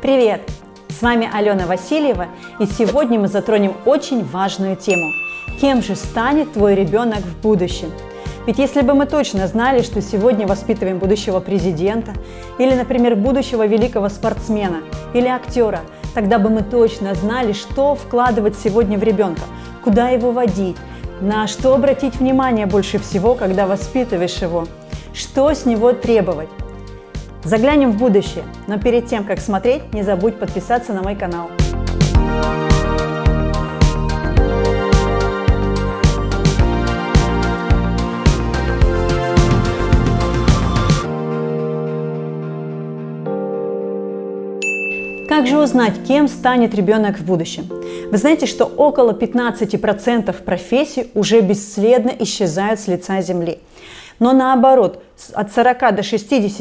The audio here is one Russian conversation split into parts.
Привет! С вами Алена Васильева, и сегодня мы затронем очень важную тему. Кем же станет твой ребенок в будущем? Ведь если бы мы точно знали, что сегодня воспитываем будущего президента, или, например, будущего великого спортсмена или актера, тогда бы мы точно знали, что вкладывать сегодня в ребенка, куда его водить, на что обратить внимание больше всего, когда воспитываешь его, что с него требовать. Заглянем в будущее, но перед тем, как смотреть, не забудь подписаться на мой канал. Как же узнать, кем станет ребенок в будущем? Вы знаете, что около 15% профессий уже бесследно исчезают с лица Земли. Но наоборот, от 40 до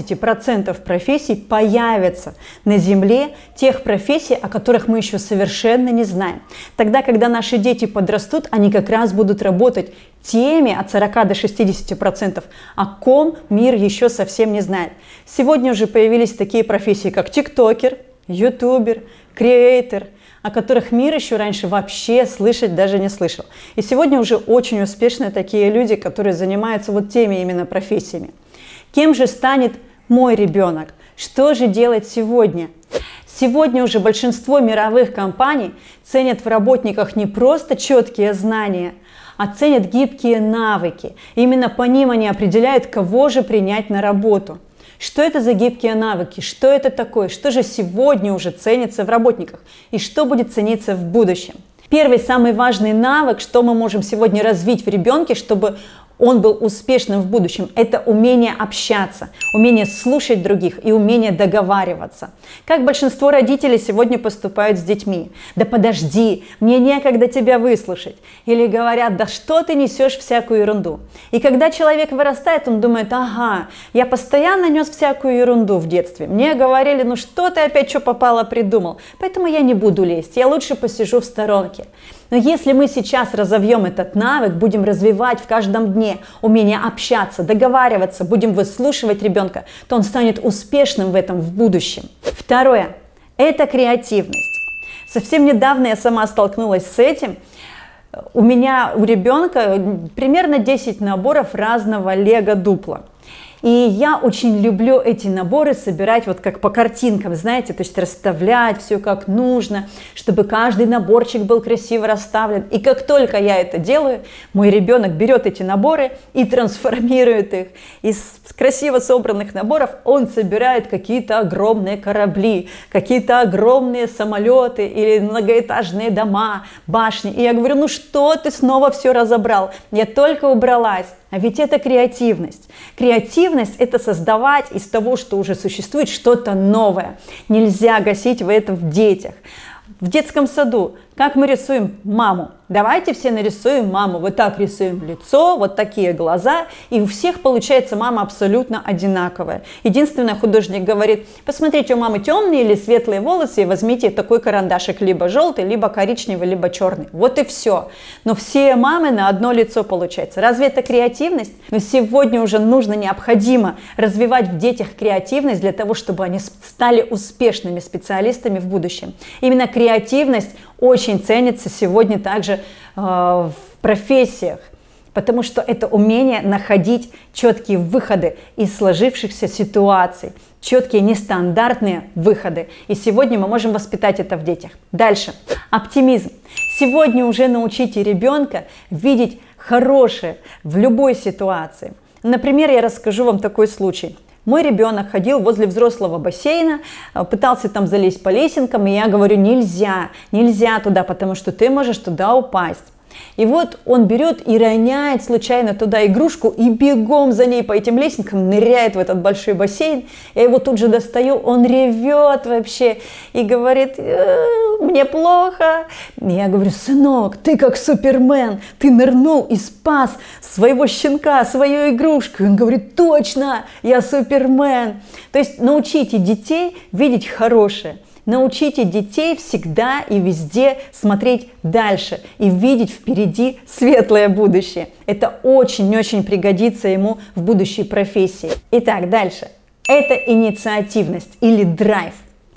60% профессий появятся на Земле, тех профессий, о которых мы еще совершенно не знаем. Тогда, когда наши дети подрастут, они как раз будут работать теми от 40 до 60%, о ком мир еще совсем не знает. Сегодня уже появились такие профессии, как тиктокер, ютубер, креатор, о которых мир еще раньше вообще слышать даже не слышал. И сегодня уже очень успешные такие люди, которые занимаются вот теми именно профессиями. Кем же станет мой ребенок? Что же делать сегодня? Сегодня уже большинство мировых компаний ценят в работниках не просто четкие знания, а ценят гибкие навыки. Именно по ним они определяют, кого же принять на работу. Что это за гибкие навыки? Что это такое? Что же сегодня уже ценится в работниках? И что будет цениться в будущем? Первый, самый важный навык, что мы можем сегодня развить в ребенке, чтобы он был успешным в будущем, это умение общаться, умение слушать других и умение договариваться. Как большинство родителей сегодня поступают с детьми? Да подожди, мне некогда тебя выслушать. Или говорят, да что ты несешь всякую ерунду. И когда человек вырастает, он думает, ага, я постоянно нес всякую ерунду в детстве. Мне говорили, ну что ты опять что попало придумал, поэтому я не буду лезть, я лучше посижу в сторонке. Но если мы сейчас разовьем этот навык, будем развивать в каждом дне умение общаться, договариваться, будем выслушивать ребенка, то он станет успешным в этом в будущем. Второе – это креативность. Совсем недавно я сама столкнулась с этим. У ребенка примерно 10 наборов разного лего-дупла. И я очень люблю эти наборы собирать вот как по картинкам, знаете, то есть расставлять все как нужно, чтобы каждый наборчик был красиво расставлен. И как только я это делаю, мой ребенок берет эти наборы и трансформирует их. Из красиво собранных наборов он собирает какие-то огромные корабли, какие-то огромные самолеты или многоэтажные дома, башни. И я говорю, ну что ты снова все разобрал? Я только убралась. А ведь это креативность. Креативность – это создавать из того, что уже существует, что-то новое. Нельзя гасить это в детях. В детском саду как мы рисуем маму? Давайте все нарисуем маму. Вот так рисуем лицо, вот такие глаза, и у всех получается мама абсолютно одинаковая. Единственное, художник говорит, посмотрите, у мамы темные или светлые волосы, и возьмите такой карандашик, либо желтый, либо коричневый, либо черный. Вот и все. Но все мамы на одно лицо получается. Разве это креативность? Но сегодня уже необходимо развивать в детях креативность для того, чтобы они стали успешными специалистами в будущем. Именно креативность очень ценится сегодня также в профессиях, потому что это умение находить четкие выходы из сложившихся ситуаций, четкие нестандартные выходы. И сегодня мы можем воспитать это в детях. Дальше. Оптимизм. Сегодня уже научите ребенка видеть хорошее в любой ситуации. Например, я расскажу вам такой случай. Мой ребенок ходил возле взрослого бассейна, пытался там залезть по лесенкам, и я говорю, нельзя туда, потому что ты можешь туда упасть. И вот он берет и роняет случайно туда игрушку и бегом за ней по этим лесенкам ныряет в этот большой бассейн. Я его тут же достаю, он ревет вообще и говорит, мне плохо. Я говорю, сынок, ты как Супермен, ты нырнул и спас своего щенка, свою игрушку. И он говорит, точно, я Супермен. То есть научите детей видеть хорошее. Научите детей всегда и везде смотреть дальше и видеть впереди светлое будущее. Это очень-очень пригодится ему в будущей профессии. Итак, дальше. Это инициативность или драйв.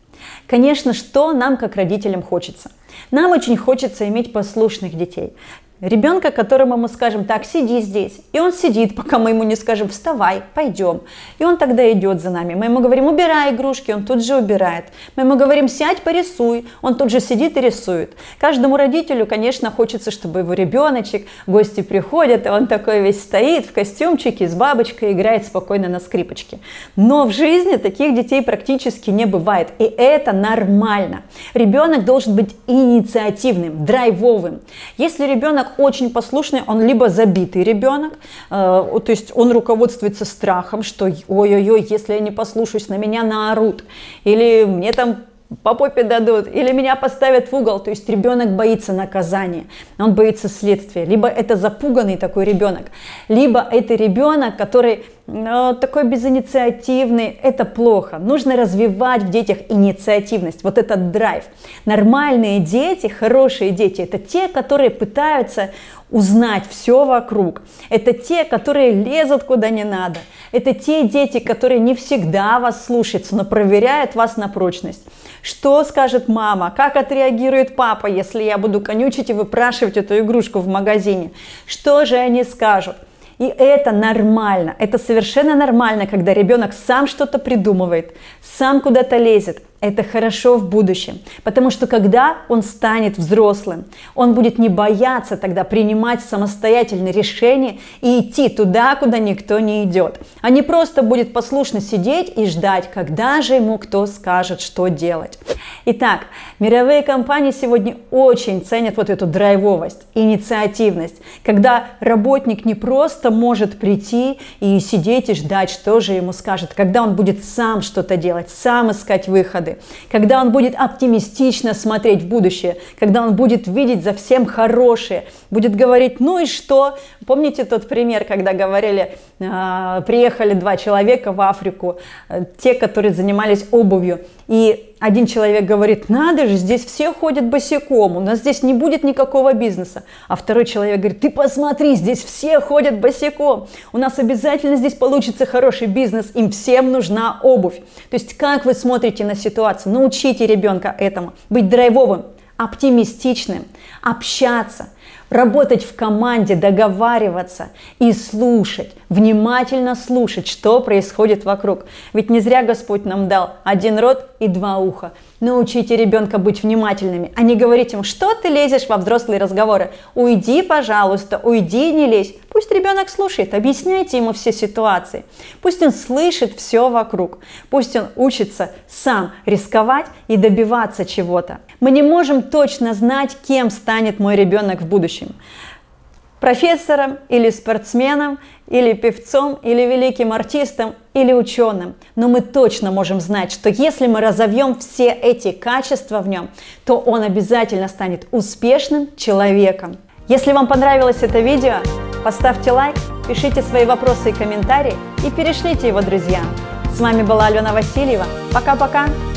Конечно, что нам, как родителям, хочется? Нам очень хочется иметь послушных детей. Ребенка, которому мы скажем: так, сиди здесь. И он сидит, пока мы ему не скажем: вставай, пойдем. И он тогда идет за нами. Мы ему говорим: убирай игрушки, он тут же убирает. Мы ему говорим: сядь, порисуй, он тут же сидит и рисует. Каждому родителю, конечно, хочется, чтобы его ребеночек, гости приходят, и он такой весь стоит в костюмчике с бабочкой, играет спокойно на скрипочке. Но в жизни таких детей практически не бывает. И это нормально. Ребенок должен быть инициативным, драйвовым. Если ребенок очень послушный, он либо забитый ребенок, то есть он руководствуется страхом, что ой-ой-ой, если я не послушаюсь, на меня наорут, или мне там по попе дадут, или меня поставят в угол. То есть ребенок боится наказания, он боится следствия. Либо это запуганный такой ребенок, либо это ребенок, который такой безинициативный. Это плохо. Нужно развивать в детях инициативность, вот этот драйв. Нормальные дети, хорошие дети, это те, которые пытаются узнать все вокруг. Это те, которые лезут куда не надо. Это те дети, которые не всегда вас слушаются, но проверяют вас на прочность. Что скажет мама? Как отреагирует папа, если я буду конючить и выпрашивать эту игрушку в магазине? Что же они скажут? И это нормально, это совершенно нормально, когда ребенок сам что-то придумывает, сам куда-то лезет. Это хорошо в будущем, потому что когда он станет взрослым, он будет не бояться тогда принимать самостоятельные решения и идти туда, куда никто не идет, а не просто будет послушно сидеть и ждать, когда же ему кто скажет, что делать. Итак, мировые компании сегодня очень ценят вот эту драйвовость, инициативность, когда работник не просто может прийти и сидеть и ждать, что же ему скажет, когда он будет сам что-то делать, сам искать выходы, когда он будет оптимистично смотреть в будущее, когда он будет видеть за всем хорошее, будет говорить: ну и что? Помните тот пример, когда говорили, приехали два человека в Африку, те, которые занимались обувью, и один человек говорит: надо же, здесь все ходят босиком, у нас здесь не будет никакого бизнеса. А второй человек говорит: ты посмотри, здесь все ходят босиком, у нас обязательно здесь получится хороший бизнес, им всем нужна обувь. То есть как вы смотрите на ситуацию? Научите ребенка этому, быть драйвовым, оптимистичным, общаться, работать в команде, договариваться и слушать, внимательно слушать, что происходит вокруг. Ведь не зря Господь нам дал один рот и два уха. Научите ребенка быть внимательными, а не говорить ему: что ты лезешь во взрослые разговоры, уйди, пожалуйста, уйди, не лезь. Пусть ребенок слушает, объясняйте ему все ситуации, пусть он слышит все вокруг, пусть он учится сам рисковать и добиваться чего-то. Мы не можем точно знать, кем станет мой ребенок в будущем. Профессором или спортсменом, или певцом, или великим артистом, или ученым. Но мы точно можем знать, что если мы разовьем все эти качества в нем, то он обязательно станет успешным человеком. Если вам понравилось это видео, поставьте лайк, пишите свои вопросы и комментарии и перешлите его друзьям. С вами была Алена Васильева. Пока-пока!